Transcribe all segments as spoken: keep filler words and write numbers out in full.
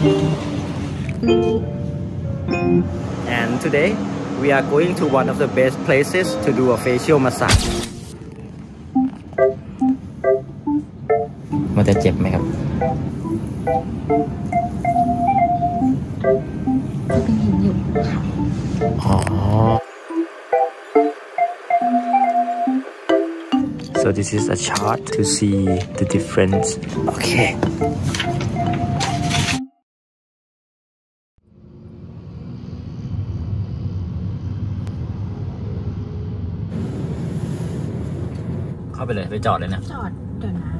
And today we are going to one of the best places to do a facial massage มันจะเจ็บไหมครับจะเป็นหินหยกค่ะอ๋อ so this is a chart to see the difference okayเข้าไปเลยไปจอดเลยนะจอดเดี๋ยวนะ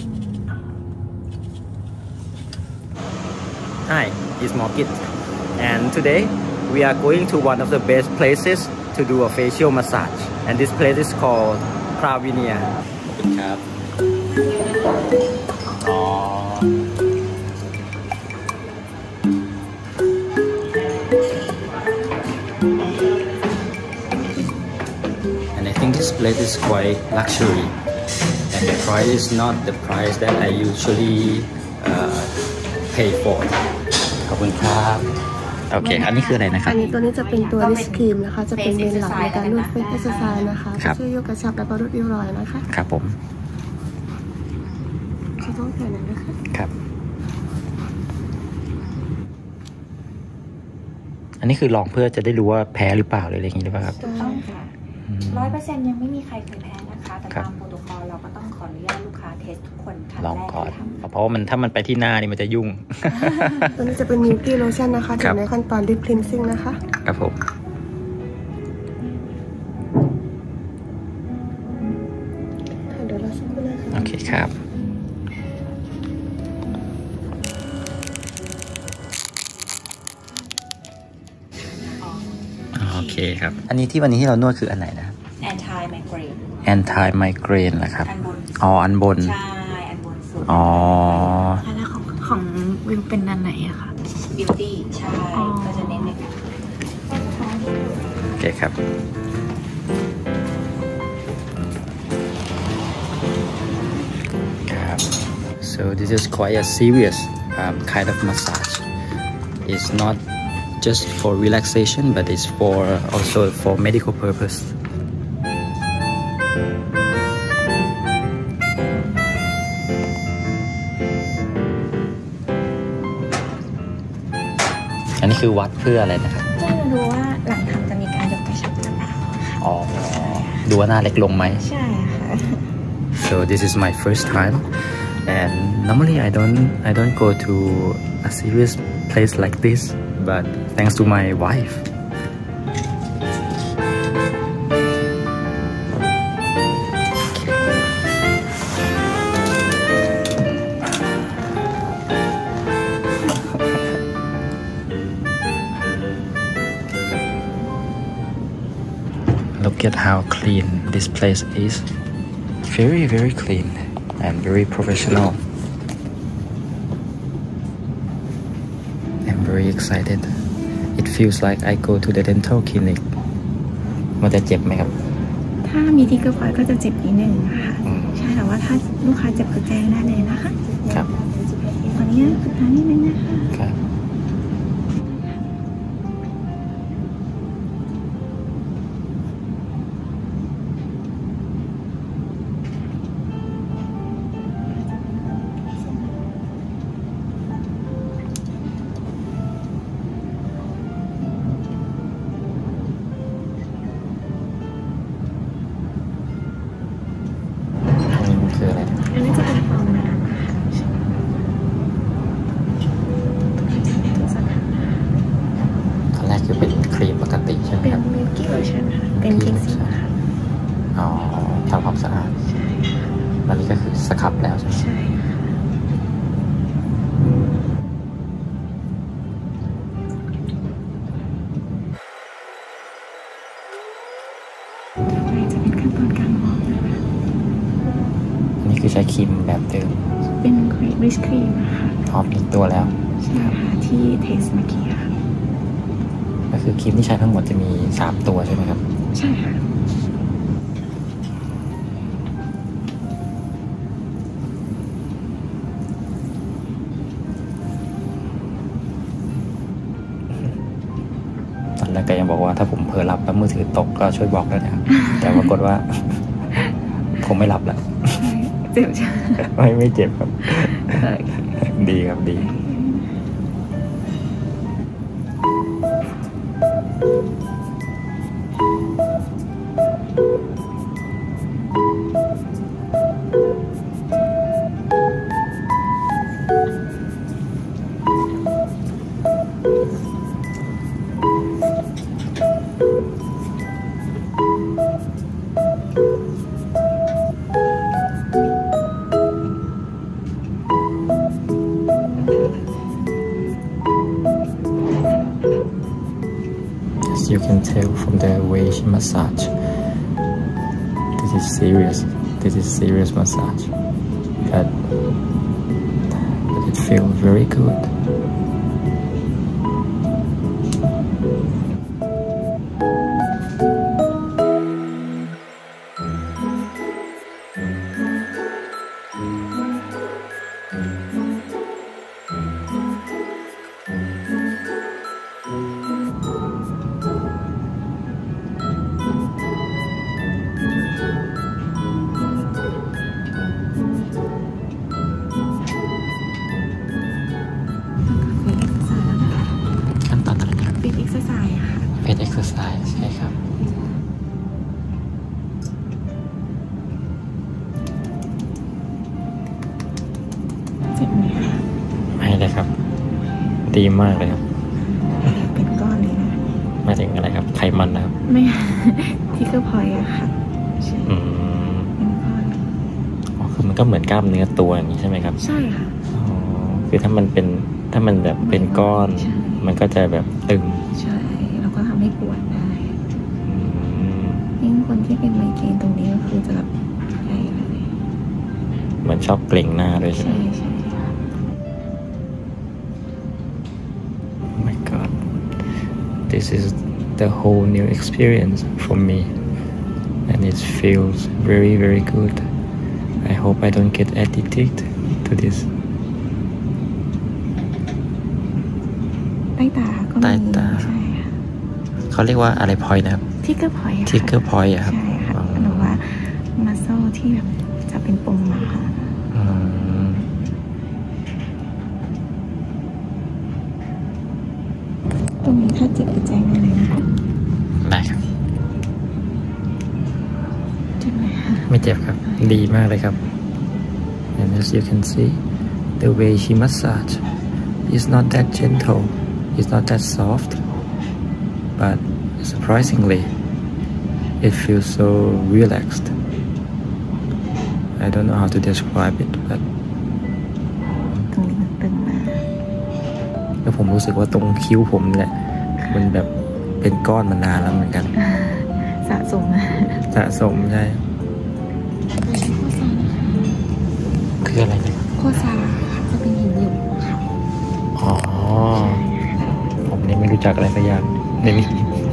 Hi, it's Morgit and today we are going to one of the best places to do a facial massage and this place is called Pravinia ครับอ๋อ and I think this place is quite luxury and the price is not the price that I usually uh, pay for ขอบคุณครับโอเคอันนี้คืออะไรนะครับอันนี้ตัวนี้จะเป็นตัวดิสครีมนะคะจะเป็นเมนหลักในการนวดเฟซเอ็กซ์ไซส์นะคะช่วยยกกระชับและลดริ้วรอยนะคะครับผมเขาต้องแค่นั้นนะคะครับอันนี้คือลองเพื่อจะได้รู้ว่าแพ้หรือเปล่าเลยอะไรอย่างนี้หรือเปล่าครับถูกต้องค่ะร้อยเปอร์เซ็นต์ยังไม่มีใครเคยแพ้นะคะแต่ตามโปรโตคอลเราก็ต้องขออนุญาตลูกค้าเทสทุกคนขั้นแรกลองก่อนเพราะว่ามันถ้ามันไปที่หน้านี่มันจะยุ่งตัวนี้จะเป็นมิลกี้โลชั่นนะคะอยู่ในขั้นตอนดิปคลีนซิ่งนะคะครับผมเดี๋ยวเราสักครู่นะคะโอเคครับโอเคครับอันนี้ที่วันนี้ที่เรานวดคืออันไหนนะครับ anti migraine anti migraine นะครับอ๋ออันบนใช่อันบนสุดอ๋อแล้วของของวิวเป็นอันไหนอะคะ beauty ใช่ก็จะเน้นในโอเคครับครับ so this is quite a serious um, kind of massage it's not just for relaxation but it's for also for medical purpose อันนี้คือวัดเพื่ออะไรนะครับเพื่อรู้ว่าหลังทำจะมีการยกกระชับหรือเปล่าอ๋อดูว่าหน้าเล็กลงไหมใช่ค่ะ so this is my first time and normally I don't I don't go to a serious place like this but thanks to my wife look at how clean this place is very very clean and very professional I'm very excited it feels like I go to the dental clinic มันจะเจ็บไหมครับถ้ามีที่กระเพาะก็จะเจ็บนิดนึงค่ะใช่แต่ว่าถ้าลูกค้าเจ็บก็แจ้งได้เลยนะคะครับตอนนี้สุดท้ายนิดนึงนะคะครับอันนี้จะเป็นฟองน้ำขั้นแรกคือเป็นครีมปกติใช่ไหมครับเป็นมิลกี้โลชั่นค่ะเป็นครีมซิ่งค่ะอ๋อทำความสะอาดใช่แล้วนี่ก็คือสครับแล้วใช่ไหมใช่จะเป็นขั้นตอนการมองนี่คือใช้ครีมแบบเดิมเป็นครีมริชครีมค่ะออกอีกตัวแล้วใช่ค่ะที่เทสเมื่อกี้ค่ะก็คือครีมที่ใช้ทั้งหมดจะมีสามตัวใช่ไหมครับใช่ค่ะแกยังบอกว่าถ้าผมเผลอหลับแล้วมือถือตกก็ช่วยบอกด้วยนะครับ แต่ปรากฏว่า ผมไม่หลับแล้วเจ็บใช่ไม่ไม่เจ็บครับดีครับดี You can tell from the way she massage. This is serious. This is serious massage. But, but it feels very good.เป็น exercise ใช่ครับเจ็บไหมคะไม่เลยครับดีมากเลยครับเป็นก้อนเลยนะไม่ถึงอะไรครับไขมันนะครับไม่ที่ก็พอยอะค่ะอืมเป็นก้อนอ๋อคือมันก็เหมือนกล้ามเนื้อตัวอย่างนี้ใช่ไหมครับใช่ค่ะอ๋อคือถ้ามันเป็นถ้ามันแบบเป็นก้อนมันก็จะแบบตึงใช่แล้วก็ทำให้ปวดได้ยิ่งคนที่เป็นไมเกรนตรงนี้ก็คือจะแบบใหญ่เลยเหมือนชอบเกร็งหน้าด้วยใช่ไหมใช่ Oh my God this is the whole new experience for me and it feels very very good I hope I don't get addicted to this ใต้ตาก็มีใต้ตาเขาเรียกว่าอะไรพอยนะครับทิกเกอร์พอยต์ทิกเกอร์พอยต์ครับใช่ค่ะหรือว่ามัสเซลที่แบบจะเป็นปมอะค่ะตรงนี้ถ้าเจ็บก็แจ้งได้เลยนะคะได้ครับเจ็บไหมคะไม่เจ็บครับดีมากเลยครับ and as you can see the way she massage is not that gentle it's not that soft but surprisingly it feels so relaxed I don't know how to describe it but ตรงนี้มันตึงมากแล้วผมรู้สึกว่าตรงคิ้วผมแหละมันแบบเป็นก้อนมานานแล้วเหมือนกันสะสมสะสมใช่คืออะไรนะโคซาจะเป็นหินหยกค่ะอ๋อผมนี่ไม่รู้จักอะไรสักอย่างในนี้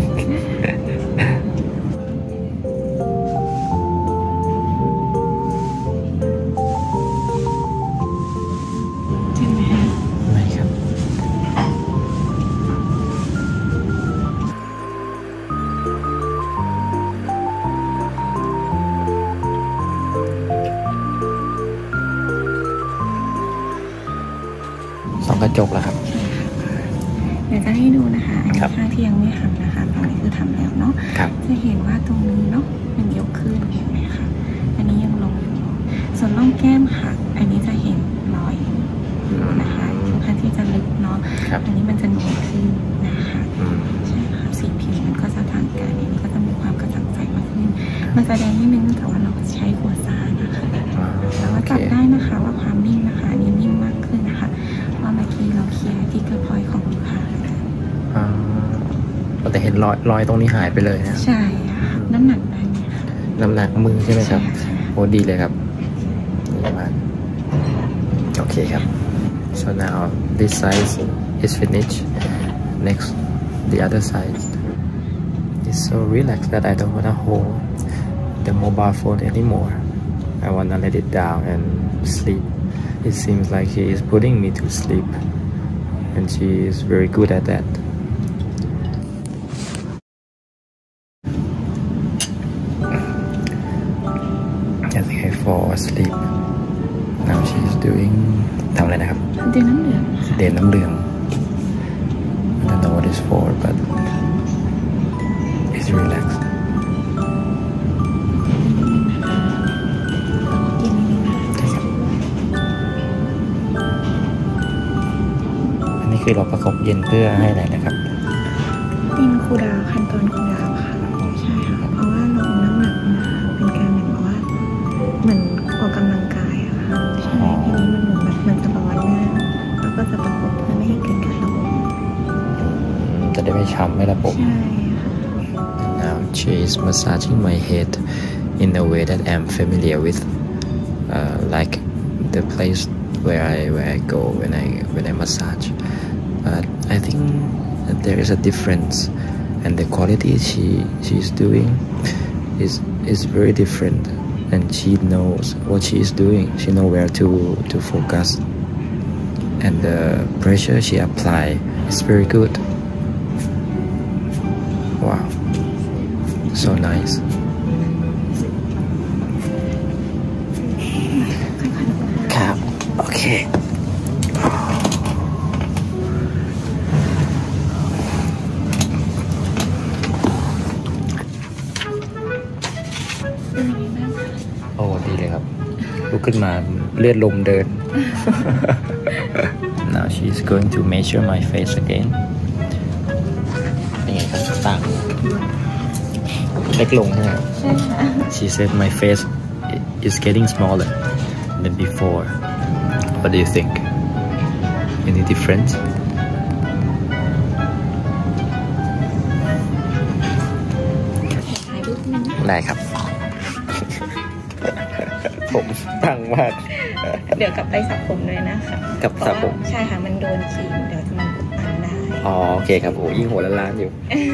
สองกระจกแล้วครับเดี๋ยวจะให้ดูนะคะอันนี้ข้างที่ยังไม่ทำนะคะตรงนี้คือทำแล้วเนาะจะเห็นว่าตรงนี้เนาะมันยกขึ้นเห็นไหมคะอันนี้ยังลงอยู่ส่วนร่องแก้มหักอันนี้จะเห็นรอยอยู่นะคะค่อนข้างที่จะลึกเนาะอันนี้มันจะนูนขึ้นนะคะใช่ค่ะสีผิวมันก็จะต่างกันอันนี้ก็จะมีความกระจ่างใสมากขึ้นมันแสดงนิดนึงแต่ว่าเราใช้หัวซานะคะแล้วก็จับได้นะคะว่าความนิ่งนะคะอันนี้นิ่งมากขึ้นนะคะเพราะเมื่อกี้เราเคลียร์ที่เกอร์พอยต์ของลูกค้าอ๋อแต่เห็นรอยรอยตรงนี้หายไปเลยนะใช่ค่ะน้ำหนักได้ไหมคะน้ำหนักมือใช่ไหมครับโอ้ดีเลยครับดีมากโอเคครับ so now this side is finished next the other side is so relaxed that I don't want to hold the mobile phone anymore I want to let it down and sleep it seems like she is putting me to sleep and she is very good at that รนน้ำเหลือง I don't know what it's for but it's relaxed อันนี้คือเราประกบเย็นเพื่อให้อะไรนะครับเป็นคูลดาวน์ขั้นตอนคูลดาวน์ค่ะใช่ค่ะเพราะว่าลงน้ำหนักเป็นการเหมือนแบบว่าเหมือนออกกำลังกายอะค่ะใช่ทีนี้มันเหมือนแบบมันจะประวันหน้าแล้วก็จะประกบเพื่อไม่ให้เกิดการระบบจะได้ไม่ช้ำไม่ระบบ Now she is massaging my head in a way that I'm familiar with uh, like the place where I where I go when I when I massage but I think that there is a difference and the quality she she's doing is is very different and she knows what she is doing she know where to to focus and the pressure she apply is very good wow so nice ครับโอเคโอ้ดีเลยครับลุกขึ้นมาเลือดลมเดิน Now she's going to measure my face again เป็นไงครับต่างเล็กลงใช่ไหมใช่ค่ะ She said my face is getting smaller than before What do you think Any difference ได้ครับผมพังมากเดี๋ยวกลับไปสระผมเลยนะคะกับสระผมใช่ค่ะมันโดนครีมเดี๋ยวมันอุดตันได้อ๋อโอเคครับโอ้ยิ่งหัวล้านๆอยู่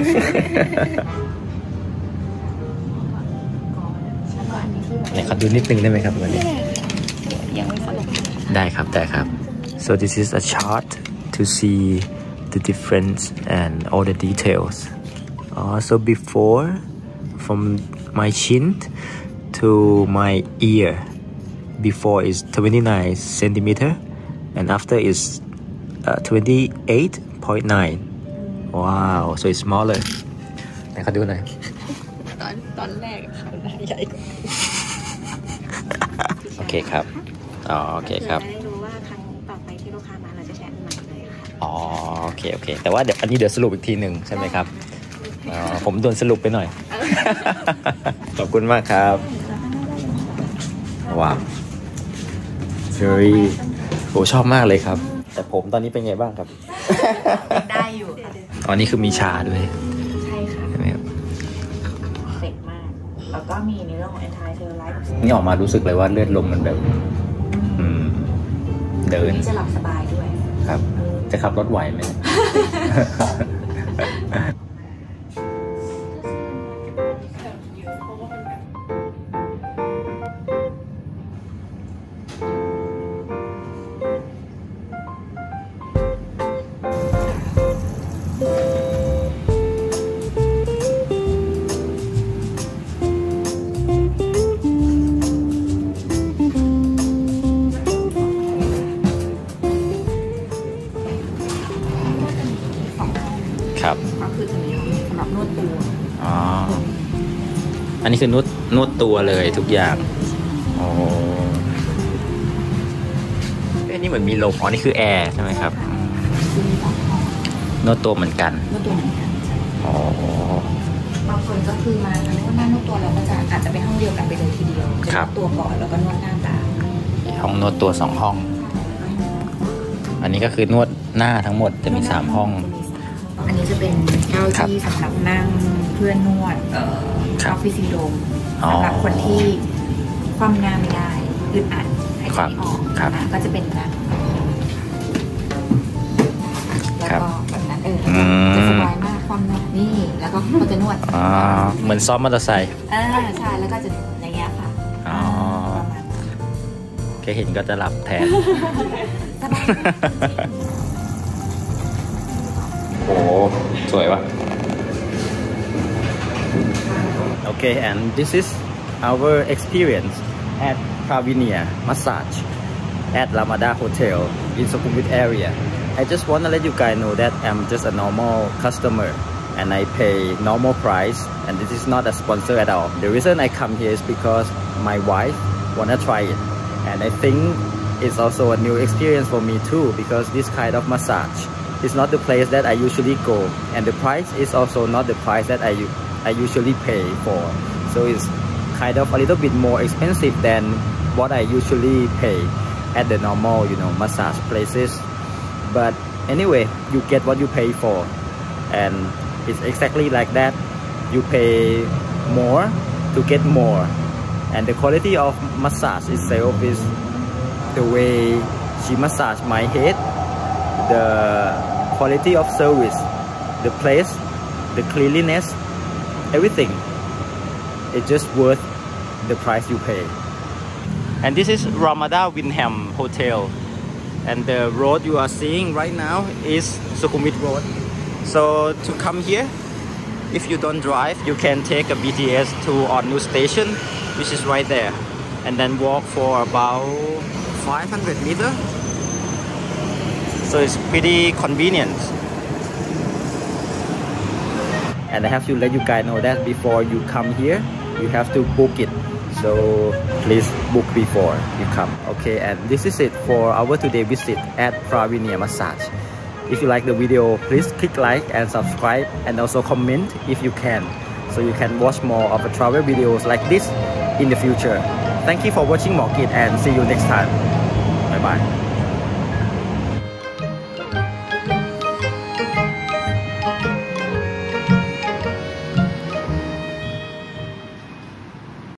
ไหนขอดูนิดนึงได้ไหมครับวันนี้ยังไม่สรุปได้ครับได้ครับ so this is a chart to see the difference and all the details uh, so before from my chin to my ear before is twenty-nine centimeter and after is uh, twenty-eight point nine wow so it's smaller ไหนขอดูหน่อยตอนตอนแรกใหญ่โอเคครับอ๋อโอเคครับได้รู้ว่าครั้งต่อไปที่ลูกค้ามาเราจะใช้อันใหม่เลยค่ะอ๋อโอเคโอเคแต่ว่าเดี๋ยวอันนี้เดี๋ยวสรุปอีกทีหนึ่งใช่ไหมครับอ๋อผมโดนสรุปไปหน่อยขอบคุณมากครับว้าว very โหชอบมากเลยครับแต่ผมตอนนี้เป็นไงบ้างครับได้อยู่ตอนนี้คือมีชาด้วยใช่ค่ะใช่ไหมครับเด็กมากแล้วก็มีในเรื่องของ anti cellulite นี่ออกมารู้สึกเลยว่าเลือดลมมันแบบเดินจะหลับสบายด้วยครับจะขับรถไหวไหมครับก็คือจะมีสำหรับนวดตัวอ๋ออันนี้คือนวดนวดตัวเลยทุกอย่างโอ้อันนี้เหมือนมีลมอ๋อนี่คือแอร์ใช่ไหมครับนวดตัวเหมือนกันนวดตัวเหมือนกันอ๋อบางคนก็คือมาทำนวดหน้านวดตัวเราก็จะอาจจะเป็นห้องเดียวกันไปเลยทีเดียวครับตัวก่อนแล้วก็นวดหน้าตาห้องนวดตัวสองห้องอันนี้ก็คือนวดหน้าทั้งหมดจะมีสามห้องอันนี้จะเป็นเก้าอี้สำหรับนั่งเพื่อนวดเอ่อออฟฟิศซินโดรมสำหรับคนที่ความหน้าไม่ได้อึดอัดหายใจไม่ออกนะก็จะเป็นนั่งแล้วก็แบบนั้นเออจะสบายมากความหน้านี่แล้วก็เขาจะนวดอ๋อเหมือนซ้อมมอเตอร์ไซค์อ่าใช่แล้วก็จะอย่างเงี้ยค่ะอ๋อแค่เห็นก็จะหลับแทนโอ้สวยว่ะ Okay and this is our experience at Pravinia Massage at Ramada Hotel in Sukhumvit area I just want to let you guys know that I'm just a normal customer and I pay normal price, and this is not a sponsor at all. The reason I come here is because my wife wanna try it, and I think it's also a new experience for me too, because this kind of massage is not the place that I usually go, and the price is also not the price that I, I usually pay for. So it's kind of a little bit more expensive than what I usually pay at the normal, you know, massage places. But anyway, you get what you pay for, and it's exactly like that. You pay more to get more, and the quality of massage itself is the way she massaged my head, the quality of service, the place, the cleanliness, everything. It's just worth the price you pay. And this is Ramada Windham Hotel, and the road you are seeing right now is Sukhumvit Road. So to come here, if you don't drive, you can take a B T S to Onnu Station, which is right there, and then walk for about five hundred meters. So it's pretty convenient. And I have to let you guys know that before you come here, you have to book it. So please book before you come. Okay, and this is it for our today visit at Pravinia Massage. If you like the video, please click like and subscribe, and also comment if you can, so you can watch more of the travel videos like this in the future. Thank you for watching Morkit, and see you next time. Bye bye.